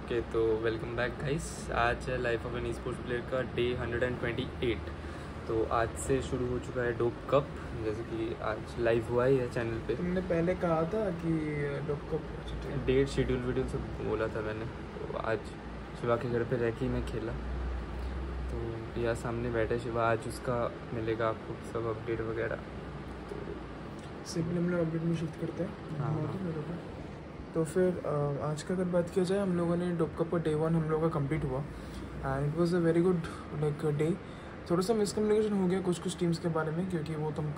Okay, तो welcome back guys. आज है life of an sports player का डे 128। तो आज से शुरू हो चुका है डोप कप, जैसे कि आज लाइव हुआ ही है चैनल पे। तुमने पहले कहा था कि डोप कप डेट शेड्यूल सब बोला था मैंने। तो आज शिवा के घर पे रह के ही मैं खेला। तो यहाँ सामने बैठे शिवा, आज उसका मिलेगा आपको सब अपडेट वगैरह। तो सिंपली हम लोग अपडेट में शिफ्ट करते हैं। हाँ। तो फिर आज का अगर बात किया जाए, हम लोगों ने डोप कप का डे 1 हम लोगों का कंप्लीट हुआ and it was a very good like day. थोड़ा सा मिसकम्युनिकेशन हो गया कुछ टीम्स के बारे में, क्योंकि वो तुम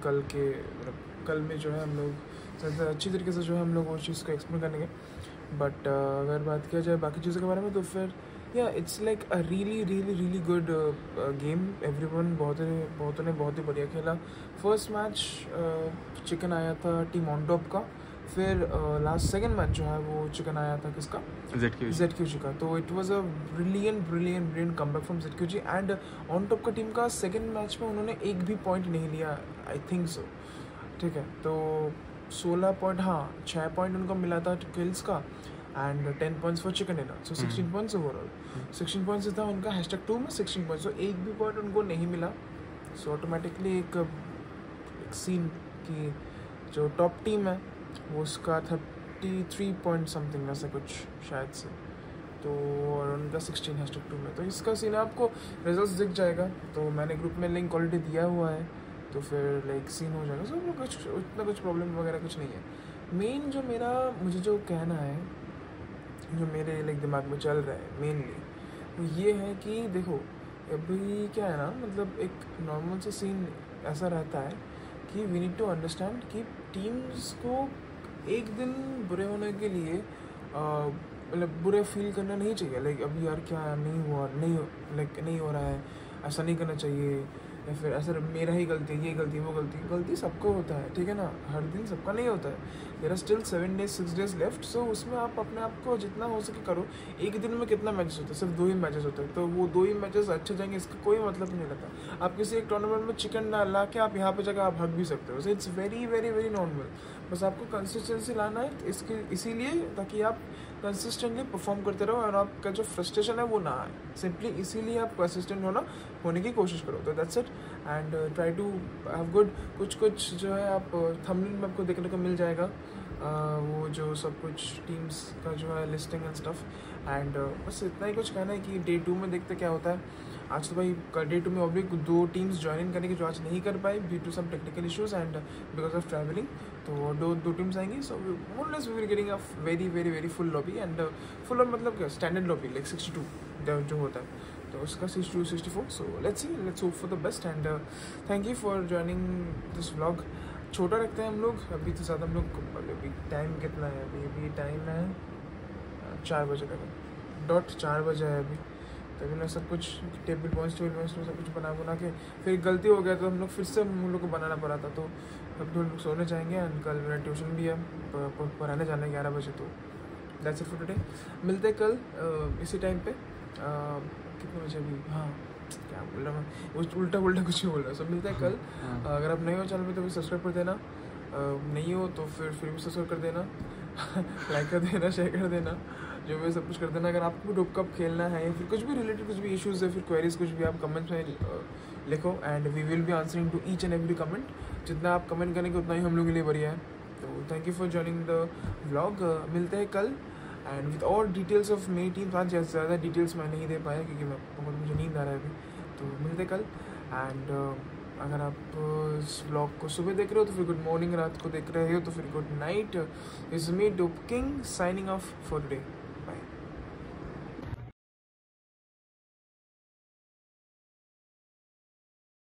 कल में जो है हम लोग ज़्यादा अच्छी तरीके से जो है हम लोग वो चीज़ को एक्सप्लेन करेंगे। बट अगर बात किया जाए बाकी चीज़ों के बारे में, तो फिर या it's like a really good game. Everyone बहुतों ने बहुत ही बढ़िया खेला। फर्स्ट मैच चिकन आया था टीम ऑन टॉप का, फिर लास्ट सेकंड मैच जो है वो चिकन आया था किसका, ZQG का। तो it was a brilliant comeback from ZQG and on top का टीम का सेकंड मैच में उन्होंने एक भी पॉइंट नहीं लिया, आई थिंक सो। ठीक है, तो 16 पॉइंट, हाँ 6 पॉइंट उनको मिला था किल्स का and 10 points for chicken dinner. So 16 points overall. 16 points था उनका #2 में 16 पॉइंट्स। सो एक भी पॉइंट उनको नहीं मिला। सो ऑटोमेटिकली एक सीन की जो टॉप टीम है वो उसका 33 पॉइंट समथिंग ऐसा कुछ शायद से, तो और उनका 16 #2 में। तो इसका सीन आपको रिजल्ट्स दिख जाएगा। तो मैंने ग्रुप में लिंक ऑलरेडी दिया हुआ है, तो फिर लाइक सीन हो जाएगा। सो कुछ उतना कुछ प्रॉब्लम वगैरह कुछ नहीं है। मेन जो मुझे जो कहना है, जो मेरे लाइक दिमाग में चल रहा है मेनली, वो ये है कि देखो अभी क्या है ना, मतलब एक नॉर्मल सा सीन ऐसा रहता है कि वी नीड टू अंडरस्टैंड कि टीम्स को एक दिन बुरे होने के लिए मतलब बुरे फील करना नहीं चाहिए। लाइक अभी यार क्या नहीं हो रहा है, ऐसा नहीं करना चाहिए, या फिर ऐसा मेरा ही गलती है, ये गलती वो गलती सबको होता है, ठीक है ना। हर दिन सबका नहीं होता है। There are still 7 days 6 days left. So उसमें आप अपने आप को जितना हो सके करो। एक दिन में कितना मैचेस होता है? सिर्फ 2 ही मैचेस होते हैं, तो वो 2 ही मैचेस अच्छे जाएंगे इसका कोई मतलब नहीं रहता। आप किसी एक टूर्नामेंट में चिकन ला के आप यहाँ पे जाकर आप हक भी सकते हो। So it's very normal. बस आपको कंसिस्टेंसी लाना है इसीलिए, ताकि आप कंसिस्टेंटली परफॉर्म करते रहो और आपका जो फ्रस्ट्रेशन है वो ना आए। सिंपली इसीलिए आप कंसिस्टेंट होने की कोशिश करो। तो that's it and try to have good. कुछ जो है आप थंबनेल में आपको देखने को मिल जाएगा, वो जो सब कुछ टीम्स का जो है लिस्टिंग एंड स्टफ। एंड बस इतना ही कुछ कहना है कि डे 2 में देखते क्या होता है। आज तो भाई डे 2 में ऑब्विक 2 टीम्स ज्वाइन इन करेंगे जो आज नहीं कर पाई due to some technical issues and because of travelling. तो दो टीम्स आएंगी। So more less we will getting a very full lobby and full of मतलब क्या स्टैंडर्ड लॉबी लाइक 62 जो होता है, तो उसका 62 64। So let's hope for the best and thank you for joining this vlog. छोटा रखते हैं हम लोग अभी, तो ज़्यादा हम लोग अभी टाइम कितना है? अभी टाइम है 4 बजे का, डॉट 4 बजे है अभी। तो अभी मैं सब कुछ टेबल पॉइंट्स सब कुछ बना के फिर गलती हो गया, तो हम लोग फिर से हम लोग को बनाना पड़ा था। तो अब तो हम लोग सोने जाएंगे एंड कल मेरा ट्यूशन भी है, पढ़ाने जाना है 11 बजे। तो दैट्स इट फॉर टुडे। मिलते हैं कल इसी टाइम पे। कितने बजे अभी? हाँ क्या बोल रहा मैं, उल्टा कुछ नहीं बोल रहा। सब मिलता है कल। अगर आप नए हो चैनल पे तो भी सब्सक्राइब कर देना, नहीं हो तो फिर भी सब्सक्राइब कर देना लाइक कर देना, शेयर कर देना, जो भी सब कुछ कर देना। अगर आपको भी डोप कप खेलना है या फिर कुछ भी रिलेटेड कुछ भी इश्यूज़ है, फिर क्वेरीज कुछ भी, आप कमेंट्स में लिखो and we will be answering to each and every comment. जितना आप कमेंट करेंगे उतना ही हम लोग के लिए बढ़िया है। तो thank you for joining the vlog. मिलते हैं कल एंड विद और डिटेल्स ऑफ मेरी टीम। आज ज़्यादा डिटेल्स मैं नहीं दे पाया क्योंकि मुझे नींद आ रहा है अभी। तो मिलते कल एंड अगर आप इस व्लॉग को सुबह देख रहे हो तो फिर गुड मॉर्निंग, रात को देख रहे हो तो फिर good night. Is me Dope King signing off for today.